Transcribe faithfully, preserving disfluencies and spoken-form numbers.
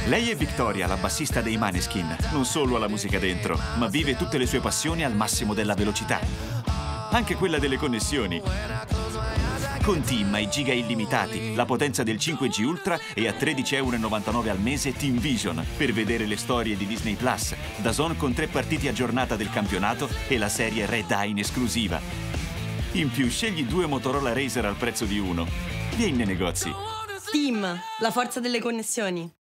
Lei è Victoria, la bassista dei Maneskin. Non solo ha la musica dentro, ma vive tutte le sue passioni al massimo della velocità. Anche quella delle connessioni. Con Team hai giga illimitati, la potenza del cinque G Ultra e a tredici e novantanove euro al mese Team Vision per vedere le storie di Disney Plus, DAZN con tre partite a giornata del campionato e la serie Red Eye in esclusiva. In più scegli due Motorola Razr al prezzo di uno. Vieni nei negozi. Team, la forza delle connessioni.